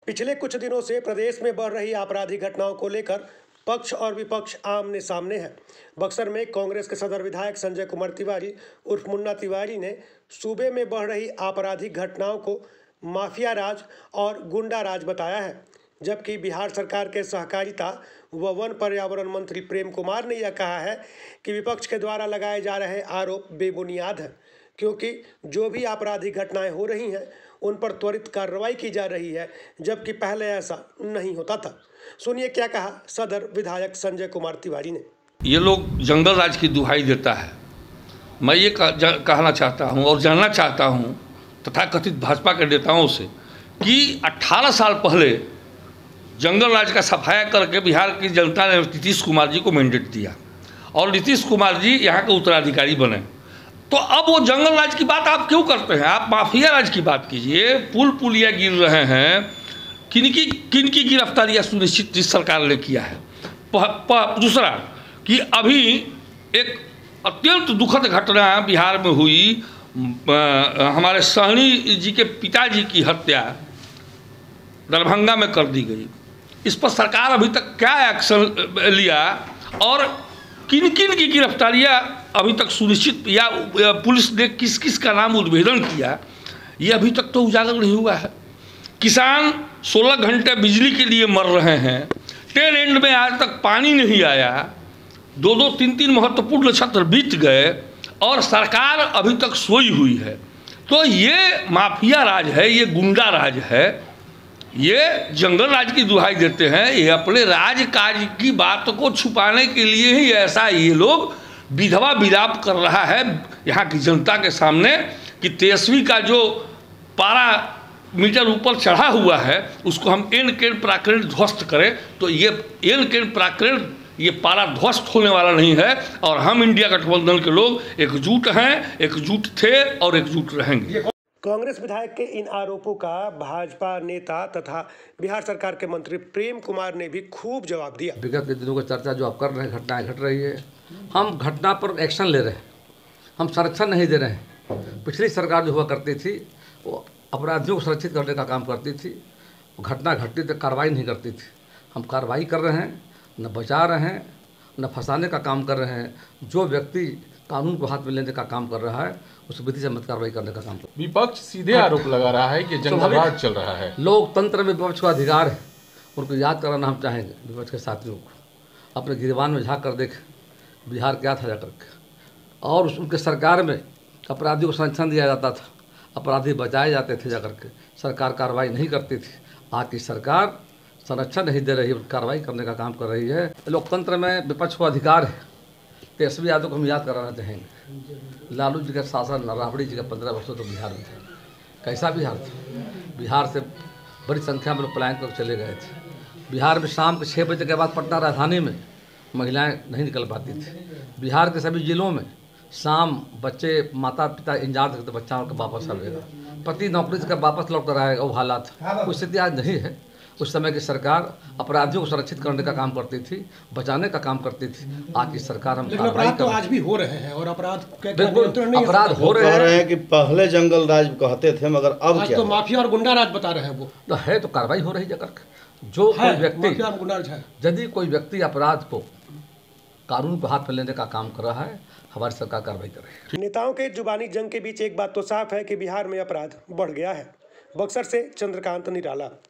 पिछले कुछ दिनों से प्रदेश में बढ़ रही आपराधिक घटनाओं को लेकर पक्ष और विपक्ष आमने सामने है। बक्सर में कांग्रेस के सदर विधायक संजय कुमार तिवारी उर्फ मुन्ना तिवारी ने सूबे में बढ़ रही आपराधिक घटनाओं को माफिया राज और गुंडा राज बताया है, जबकि बिहार सरकार के सहकारिता व वन पर्यावरण मंत्री प्रेम कुमार ने यह कहा है कि विपक्ष के द्वारा लगाए जा रहे आरोप बेबुनियाद हैं, क्योंकि जो भी आपराधिक घटनाएं हो रही हैं उन पर त्वरित कार्रवाई की जा रही है, जबकि पहले ऐसा नहीं होता था। सुनिए क्या कहा सदर विधायक संजय कुमार तिवारी ने। ये लोग जंगल राज की दुहाई देता है। मैं ये कहना चाहता हूँ और जानना चाहता हूँ तथाकथित भाजपा के नेताओं से कि 18 साल पहले जंगल राज का सफाया करके बिहार की जनता ने नीतीश कुमार जी को मैंडेट दिया और नीतीश कुमार जी यहाँ के उत्तराधिकारी बने। तो अब वो जंगल राज की बात आप क्यों करते हैं? आप माफिया राज की बात कीजिए। पुलिया गिर रहे हैं, किनकी गिरफ्तारियाँ सुनिश्चित इस सरकार ने किया है। दूसरा कि अभी एक अत्यंत दुखद घटना बिहार में हुई, हमारे सहनी जी के पिताजी की हत्या दरभंगा में कर दी गई। इस पर सरकार अभी तक क्या एक्शन लिया और किन की गिरफ्तारियां अभी तक सुनिश्चित या पुलिस ने किस किस का नाम उद्भेदन किया, ये अभी तक तो उजागर नहीं हुआ है। किसान 16 घंटे बिजली के लिए मर रहे हैं, टेल एंड में आज तक पानी नहीं आया, 2-2, 3-3 महत्वपूर्ण क्षेत्र बीत गए और सरकार अभी तक सोई हुई है। तो ये माफिया राज है, ये गुंडा राज है, ये जंगल राज की दुहाई देते हैं। ये अपने राज काज की बात को छुपाने के लिए ही ऐसा ये लोग विधवा विलाप कर रहा है यहाँ की जनता के सामने कि तेजस्वी का जो पारा मीटर ऊपर चढ़ा हुआ है उसको हम एन केन प्राकृत ध्वस्त करें। तो ये एन केन प्राकृत ये पारा ध्वस्त होने वाला नहीं है और हम इंडिया गठबंधन के लोग एकजुट हैं, एकजुट थे और एकजुट रहेंगे। कांग्रेस विधायक के इन आरोपों का भाजपा नेता तथा बिहार सरकार के मंत्री प्रेम कुमार ने भी खूब जवाब दिया। विगत के दिनों का चर्चा जो आप कर रहे हैं, घटनाएं घट रही है, हम घटना पर एक्शन ले रहे हैं, हम संरक्षण नहीं दे रहे हैं। पिछली सरकार जो हुआ करती थी वो अपराधियों को सुरक्षित करने का काम करती थी, घटना घटती तो कार्रवाई नहीं करती थी। हम कार्रवाई कर रहे हैं, न बचा रहे हैं, न फंसाने का काम कर रहे हैं। जो व्यक्ति कानून को हाथ में लेने का काम कर रहा है उस विधि से मत कार्रवाई करने का काम कर। विपक्ष सीधे आरोप लगा रहा है कि जंगल राज चल रहा है। लोकतंत्र में विपक्ष का अधिकार है, उनको याद कराना हम चाहेंगे विपक्ष के साथियों को। अपने गिरबान में झाँक कर देखें बिहार क्या था जाकर के, और उनके सरकार में अपराधियों को संरक्षण दिया जाता था, अपराधी बचाए जाते थे जाकर के, सरकार कार्रवाई नहीं करती थी। आज की सरकार संरक्षण नहीं दे रही, कार्रवाई करने का काम कर रही है। लोकतंत्र में विपक्ष को अधिकार है। तेजस्वी यादव को हम याद कराना चाहेंगे, लालू जी का शासन, राबड़ी जी का 15 वर्षों तो बिहार में था। कैसा बिहार था? बिहार से बड़ी संख्या में लोग पलायन कर चले गए थे। बिहार में शाम के 6 बजे के बाद पटना राजधानी में महिलाएं नहीं निकल पाती थी। बिहार के सभी जिलों में शाम बच्चे, माता पिता इंतजार करते बच्चा वापस आएगा, पति नौकरी से वापस लौट कर आएगा। वो हालात, वो स्थिति आज नहीं है। उस समय की सरकार अपराधियों को सुरक्षित करने का काम करती थी, बचाने का काम करती थी। आज की सरकार हम अपराध तो आज भी हो रहे हैं और अपराध अपराध हो रहे हैं कि पहले जंगल राज कहते थे मगर अब क्या तो माफिया और गुंडा राज बता रहे हैं। वो तो है, तो कार्रवाई हो रही जगह। जो कोई व्यक्ति, यदि कोई व्यक्ति अपराध को कानून को हाथ में लेने का काम कर रहा है, हमारी सरकार कार्रवाई कर रही है। नेताओं के जुबानी जंग के बीच एक बात तो साफ है कि बिहार में अपराध बढ़ गया है। बक्सर से चंद्रकांत निराला।